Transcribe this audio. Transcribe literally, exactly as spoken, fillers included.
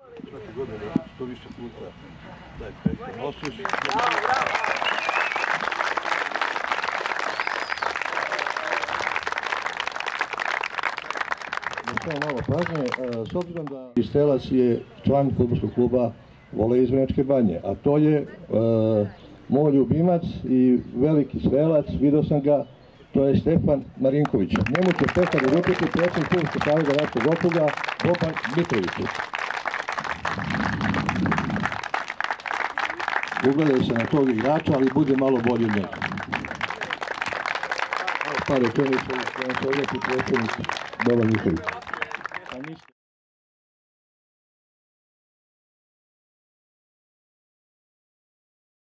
Svake godine što više puta taj projekat nosiš. Samo malo pažnje, s obzirom da strelac je član fudbalskog kluba Volej iz Vrnjačke Banje, a to je e, moj ljubimac i veliki strelac, vidio sam ga, to je Stefan Marinković. Njemu će Stefan urupiti predsjednik Fudbalskog saveza Račkog okruga Boban Mitroviću. Ugledaju se na tog igrača, ali bude malo bolji od njega. Pa rečenice, da se odjeti predsjednik Boban Mitrović.